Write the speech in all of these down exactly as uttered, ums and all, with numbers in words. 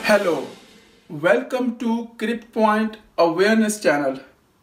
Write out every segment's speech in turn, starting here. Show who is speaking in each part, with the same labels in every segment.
Speaker 1: Hello, welcome to crypt point awareness channel.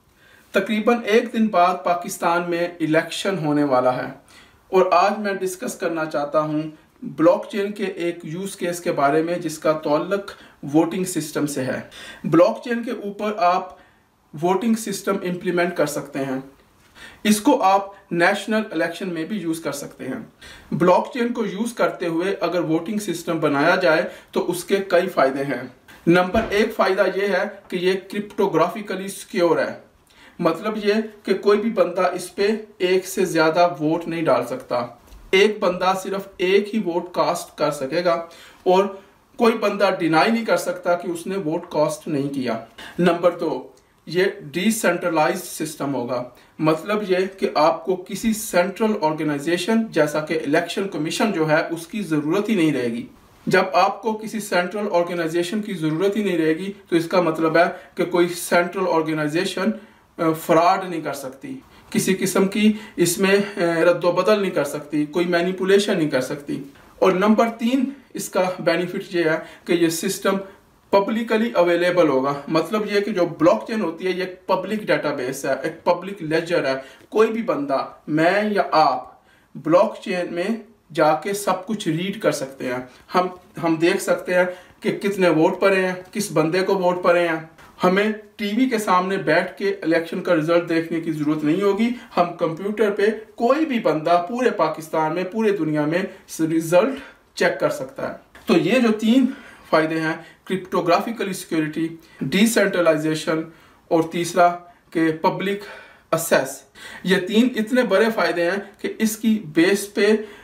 Speaker 1: तकरीबन एक दिन बाद पाकिस्तान में इलेक्शन होने वाला है और आज मैं डिस्कस करना चाहता हूं ब्लॉकचेन के एक यूज केस के बारे में जिसका ताल्लुक वोटिंग सिस्टम से है। ब्लॉकचेन के ऊपर आप वोटिंग सिस्टम इंप्लीमेंट कर सकते हैं। इसको आप नेशनल इलेक्शन में भी यूज कर सकते हैं। ब्लॉकचेन को यूज करते हुए अगर वोटिंग सिस्टम बनाया जाए तो उसके कई फायदे हैं। नंबर एक फायदा यह है कि ये क्रिप्टोग्राफिकली सिक्योर है। मतलब ये कि कोई भी बंदा इस पे एक से ज्यादा वोट नहीं डाल सकता। एक बंदा सिर्फ एक ही वोट कास्ट कर सकेगा और कोई बंदा डिनाई नहीं कर सकता कि उसने वोट कास्ट नहीं किया। नंबर दो, ये डिसेंट्रलाइज्ड सिस्टम होगा। मतलब ये कि आपको किसी सेंट्रल ऑर्गेनाइजेशन जैसा कि इलेक्शन कमीशन जो है उसकी जरूरत ही नहीं रहेगी। जब आपको किसी सेंट्रल ऑर्गेनाइजेशन की जरूरत ही नहीं रहेगी तो इसका मतलब है कि कोई सेंट्रल ऑर्गेनाइजेशन फ्रॉड नहीं कर सकती, किसी किस्म की इसमें रद्दोबदल नहीं कर सकती, कोई मैनिपुलेशन नहीं कर सकती। और नंबर तीन इसका बेनिफिट ये है कि ये सिस्टम पब्लिकली अवेलेबल होगा। मतलब ये कि जो ब्लॉकचेन होती है ये एक पब्लिक डेटाबेस है, एक पब्लिक लेजर है। कोई भी बंदा, मैं या आप, ब्लॉकचेन में जाके सब कुछ रीड कर सकते हैं। हम हम देख सकते हैं कि कितने वोट पड़े हैं, किस बंदे को वोट पड़े हैं। हमें टीवी के सामने बैठ के इलेक्शन का रिजल्ट देखने की जरूरत नहीं होगी। हम कंप्यूटर पे कोई भी बंदा पूरे पाकिस्तान में, पूरे दुनिया में रिजल्ट चेक कर सकता है। तो ये जो तीन फायदे हैं, क्रिप्टोग्राफिकली सिक्योरिटी, डिसेंट्रलाइजेशन और तीसरा के पब्लिक एक्सेस, ये तीन इतने बड़े फायदे हैं कि इसकी बेस पे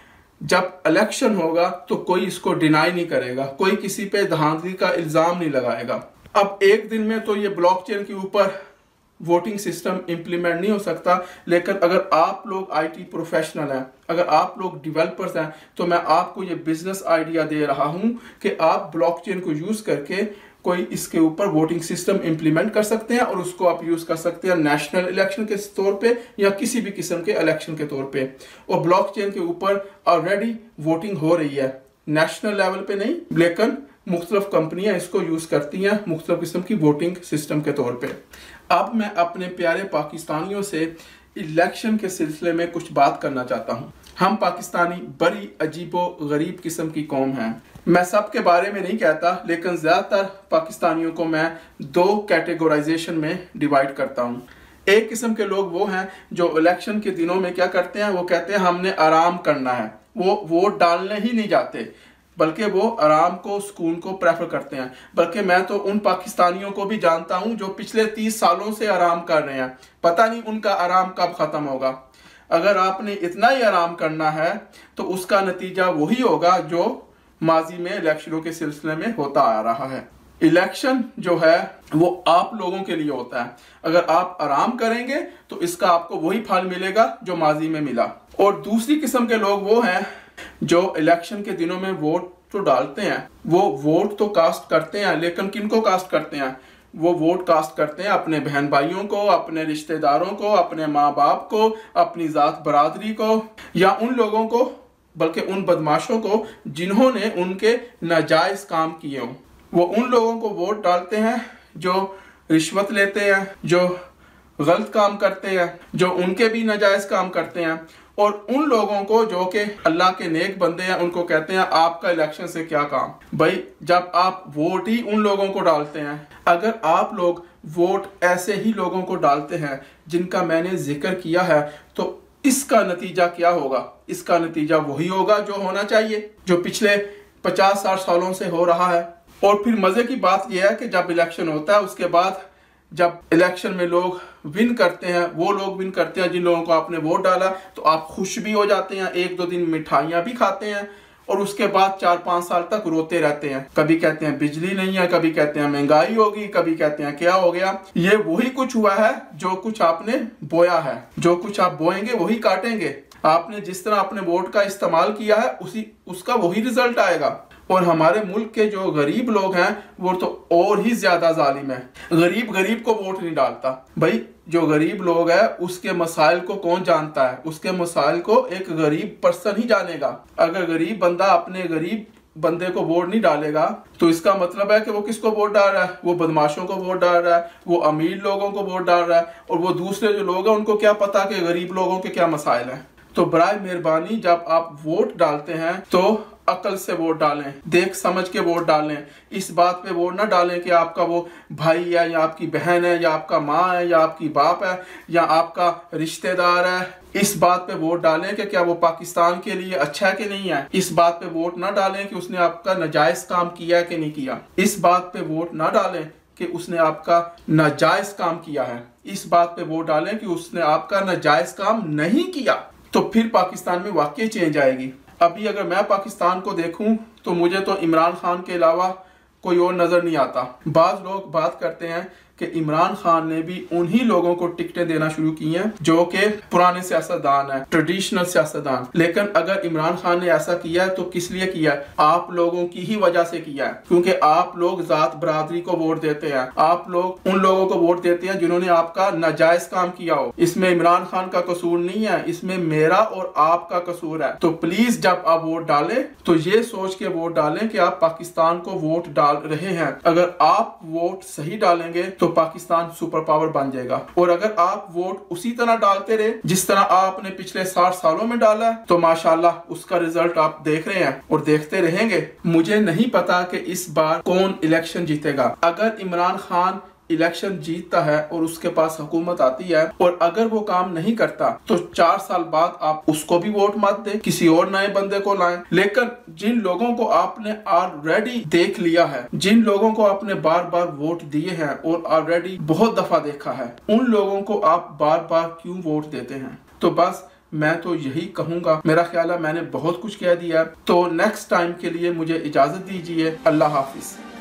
Speaker 1: जब इलेक्शन होगा तो कोई इसको डिनाई नहीं करेगा, कोई किसी पे धांधली का इल्जाम नहीं लगाएगा। अब एक दिन में तो ये ब्लॉकचेन के ऊपर वोटिंग सिस्टम इंप्लीमेंट नहीं हो सकता, लेकिन अगर आप लोग आईटी प्रोफेशनल हैं, अगर आप लोग डेवलपर्स हैं, तो मैं आपको ये बिजनेस आइडिया दे रहा हूं कि आप ब्लॉकचेन को यूज करके कोई इसके ऊपर वोटिंग सिस्टम इंप्लीमेंट कर सकते हैं और उसको आप यूज कर सकते हैं नेशनल इलेक्शन के तौर पे या किसी भी किस्म के इलेक्शन के तौर पे। और ब्लॉकचेन के ऊपर ऑलरेडी वोटिंग हो रही है, नेशनल लेवल पे नहीं, लेकिन मुख्तलिफ कंपनियां इसको यूज करती हैं मुख्तलिफ किस्म की वोटिंग सिस्टम के तौर पे। अब मैं अपने प्यारे पाकिस्तानियों से इलेक्शन के सिलसिले में कुछ बात करना चाहता हूं। हम पाकिस्तानी बड़ी अजीबो गरीब किस्म की कौम हैं। मैं सब के बारे में नहीं कहता, लेकिन ज्यादातर पाकिस्तानियों को मैं दो कैटेगराइजेशन में डिवाइड करता हूं। एक किस्म के लोग वो हैं जो इलेक्शन के दिनों में क्या करते हैं, वो कहते हैं हमने आराम करना है, वो वोट डालने ही नहीं जाते, बल्कि वो आराम को, सुकून को प्रेफर करते हैं। बल्कि मैं तो उन पाकिस्तानियों को भी जानता हूं जो पिछले तीस सालों से आराम कर रहे हैं। पता नहीं उनका आराम कब खत्म होगा। अगर आपने इतना ही आराम करना है तो उसका नतीजा वही होगा जो माजी में इलेक्शनों के सिलसिले में होता आ रहा है। इलेक्शन जो है वो आप लोगों के लिए होता है। अगर आप आराम करेंगे तो इसका आपको वही फल मिलेगा जो माजी में मिला। और दूसरी किस्म के लोग वो हैं जो इलेक्शन के दिनों में वोट तो डालते हैं, वो वोट तो कास्ट करते हैं, लेकिन किनको कास्ट करते हैं? वो वोट कास्ट करते हैं अपने बहन भाइयों को, अपने रिश्तेदारों को, अपने माँ बाप को, अपनी जात बरादरी को, या उन लोगों को, बल्कि उन बदमाशों को जिन्होंने उनके नाजायज काम किए हों। वो उन लोगों को वोट डालते हैं जो रिश्वत लेते हैं, जो गलत काम करते हैं, जो उनके भी नाजायज काम करते हैं। और उन लोगों को जो कि अल्लाह के नेक बंदे हैं उनको कहते हैं आपका इलेक्शन से क्या काम। भाई, जब आप वोट ही उन लोगों को डालते हैं, अगर आप लोग वोट ऐसे ही लोगों को डालते हैं जिनका मैंने जिक्र किया है, तो इसका नतीजा क्या होगा? इसका नतीजा वही होगा जो होना चाहिए, जो पिछले पचास साठ सालों से हो रहा है। और फिर मजे की बात यह है कि जब इलेक्शन होता है उसके बाद जब इलेक्शन में लोग विन करते हैं, वो लोग विन करते हैं जिन लोगों को आपने वोट डाला, तो आप खुश भी हो जाते हैं, एक दो दिन मिठाइयां भी खाते हैं और उसके बाद चार पांच साल तक रोते रहते हैं। कभी कहते हैं बिजली नहीं है, कभी कहते हैं महंगाई होगी, कभी कहते हैं क्या हो गया। ये वही कुछ हुआ है जो कुछ आपने बोया है। जो कुछ आप बोएंगे वही काटेंगे। आपने जिस तरह अपने वोट का इस्तेमाल किया है उसी उसका वही रिजल्ट आएगा। और हमारे मुल्क के जो गरीब लोग हैं वो तो और ही ज्यादा जालिम है। गरीब गरीब को वोट नहीं डालता। भाई, जो गरीब लोग है उसके मसाइल को कौन जानता है? उसके मसाइल को एक गरीब पर्सन ही जानेगा। अगर गरीब बंदा अपने गरीब बंदे को वोट नहीं डालेगा तो इसका मतलब है कि वो किसको वोट डाल रहा है, वो बदमाशों को वोट डाल रहा है, वो अमीर लोगों को वोट डाल रहा है, और वो दूसरे जो लोग हैं उनको क्या पता कि गरीब लोगों के क्या मसाइल हैं। तो बराए मेहरबानी जब आप वोट डालते हैं तो अकल से वोट डालें, देख समझ के वोट डालें। इस बात पे वोट ना डालें कि आपका वो भाई है या आपकी बहन है या आपका माँ है या आपकी बाप है या आपका रिश्तेदार है। इस बात पे वोट डालें कि क्या वो पाकिस्तान के लिए अच्छा है कि नहीं है। इस बात पे वोट ना डालें कि उसने आपका नाजायज काम किया है कि नहीं किया। इस बात पे वोट ना डालें कि उसने आपका नाजायज काम किया है। इस बात पे वोट डालें कि उसने आपका नाजायज काम नहीं किया। तो फिर पाकिस्तान में वाकई चेंज आएगी। अभी अगर मैं पाकिस्तान को देखूं तो मुझे तो इमरान खान के अलावा कोई और नजर नहीं आता। बाज लोग बात करते हैं कि इमरान खान ने भी उन्हीं लोगों को टिकटें देना शुरू की हैं जो कि पुराने सियासतदान हैं, ट्रेडिशनल सियासतदान। लेकिन अगर इमरान खान ने ऐसा किया है तो किस लिए किया है? आप लोगों की ही वजह से किया है, क्योंकि आप लोग जात बरादरी को वोट देते हैं। आप लोग उन लोगों को वोट देते हैं जिन्होंने आपका नाजायज काम किया हो। इसमें इमरान खान का कसूर नहीं है, इसमें मेरा और आपका कसूर है। तो प्लीज जब आप वोट डालें तो ये सोच के वोट डालें कि आप पाकिस्तान को वोट डाल रहे हैं। अगर आप वोट सही डालेंगे तो तो पाकिस्तान सुपर पावर बन जाएगा। और अगर आप वोट उसी तरह डालते रहे जिस तरह आपने पिछले साठ सालों में डाला है तो माशाल्लाह उसका रिजल्ट आप देख रहे हैं और देखते रहेंगे। मुझे नहीं पता कि इस बार कौन इलेक्शन जीतेगा। अगर इमरान खान इलेक्शन जीतता है और उसके पास हुकूमत आती है और अगर वो काम नहीं करता तो चार साल बाद आप उसको भी वोट मत दे, किसी और नए बंदे को लाएं। लेकिन जिन लोगों को आपने ऑलरेडी देख लिया है, जिन लोगों को आपने बार बार वोट दिए हैं और ऑलरेडी बहुत दफा देखा है, उन लोगों को आप बार बार क्यों वोट देते हैं? तो बस मैं तो यही कहूंगा। मेरा ख्याल है मैंने बहुत कुछ कह दिया। तो नेक्स्ट टाइम के लिए मुझे इजाजत दीजिए। अल्लाह हाफिज।